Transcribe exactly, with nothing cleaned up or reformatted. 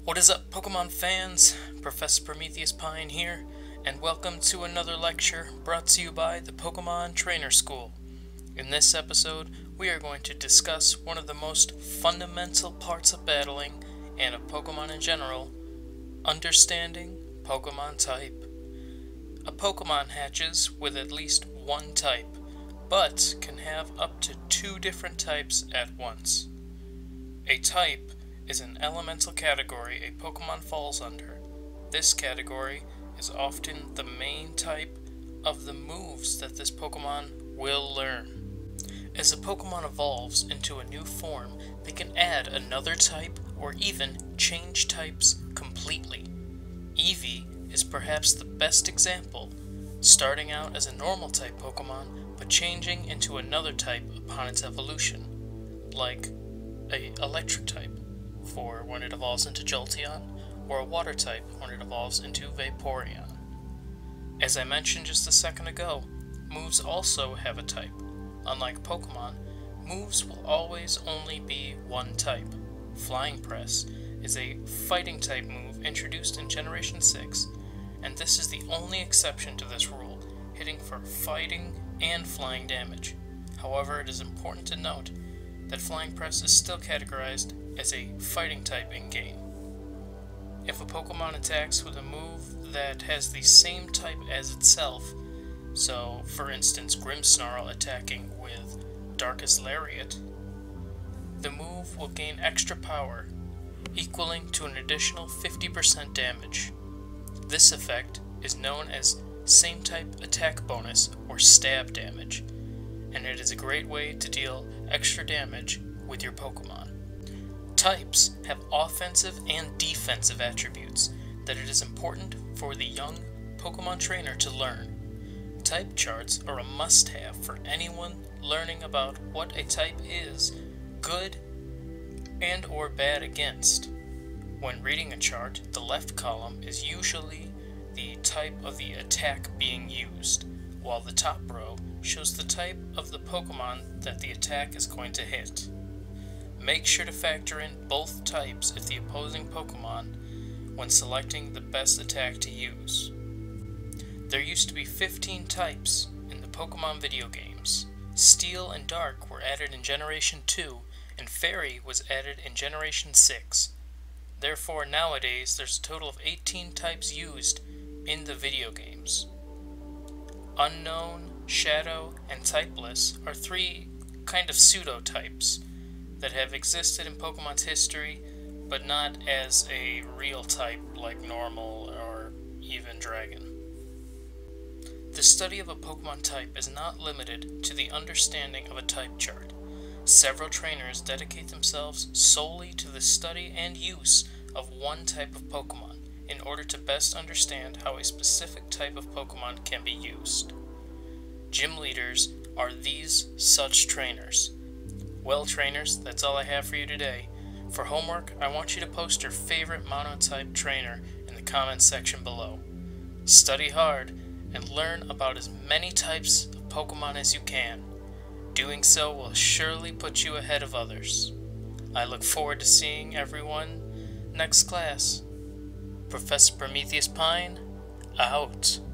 What is up, Pokemon fans? Professor Prometheus Pine here, and welcome to another lecture brought to you by the Pokemon Trainer School. In this episode, we are going to discuss one of the most fundamental parts of battling, and of Pokemon in general, understanding Pokemon type. A Pokemon hatches with at least one type, but can have up to two different types at once. A type is an elemental category a Pokemon falls under. This category is often the main type of the moves that this Pokemon will learn. As a Pokemon evolves into a new form, they can add another type or even change types completely. Eevee is perhaps the best example, starting out as a normal type Pokemon but changing into another type upon its evolution, like a electric type for when it evolves into Jolteon, or a water type when it evolves into Vaporeon. As I mentioned just a second ago, moves also have a type. Unlike Pokemon, moves will always only be one type. Flying Press is a fighting type move introduced in Generation six, and this is the only exception to this rule, hitting for fighting and flying damage. However, it is important to note that Flying Press is still categorized as a fighting type in-game. If a Pokemon attacks with a move that has the same type as itself, so for instance Grimmsnarl attacking with Darkest Lariat, the move will gain extra power, equaling to an additional fifty percent damage. This effect is known as Same Type Attack Bonus, or stab damage, and it is a great way to deal extra damage with your Pokemon. Types have offensive and defensive attributes that it is important for the young Pokemon trainer to learn. Type charts are a must-have for anyone learning about what a type is good and or bad against. When reading a chart, the left column is usually the type of the attack being used, while the top row shows the type of the Pokemon that the attack is going to hit. Make sure to factor in both types if the opposing Pokemon when selecting the best attack to use. There used to be fifteen types in the Pokemon video games. Steel and Dark were added in Generation two, and Fairy was added in Generation six. Therefore, nowadays, there's a total of eighteen types used in the video games. Unknown, Shadow, and Typeless are three kind of pseudo-types that have existed in Pokemon's history, but not as a real type like Normal or even Dragon. The study of a Pokemon type is not limited to the understanding of a type chart. Several trainers dedicate themselves solely to the study and use of one type of Pokemon in order to best understand how a specific type of Pokemon can be used. Gym leaders are these such trainers. Well, trainers, that's all I have for you today. For homework, I want you to post your favorite monotype trainer in the comments section below. Study hard and learn about as many types of Pokemon as you can. Doing so will surely put you ahead of others. I look forward to seeing everyone next class. Professor Prometheus Pine, out.